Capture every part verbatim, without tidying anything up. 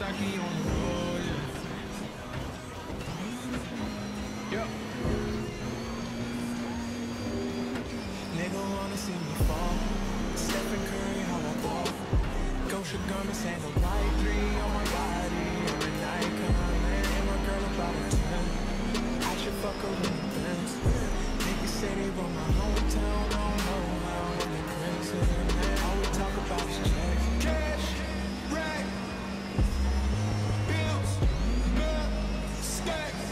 rocky on the road, yeah. Yo. Nigga wanna see me fall. Stephen Curry, how I ball. Gosha garments and a white three on my body. I'm an icon, man, and my girl about a ten. I should fuck her in the Benz. Niggas say they run my hometown, I don't know how. I'm the crimson, man. All we talk about is checks. Cash, rack, bills, milk, stacks.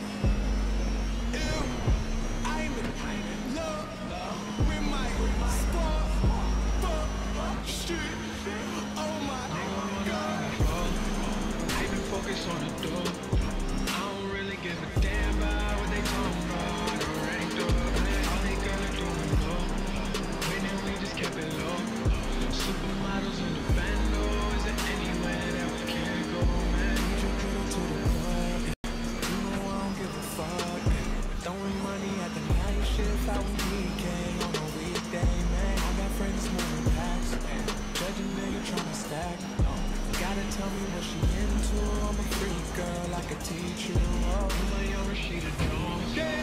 Ew, I'm in love with my spot, fuck, shit. Oh my God. I been focused on the door. I don't really give a damn about what they talking about. I ranked up, man. All they gotta do is low. Winning, we just kept it low. Supermodels in the bando. Is there anywhere that we can't go, man? Need your girl to the club. You know I don't give a fuck. Throwing money at the night shift out with D K on a weekday, man. I got friends moving packs. Judge a nigga tryna stack. Gotta tell me what she into. I'm a freak girl, I could teach you. Oh, my young Rashida Jones. Yeah.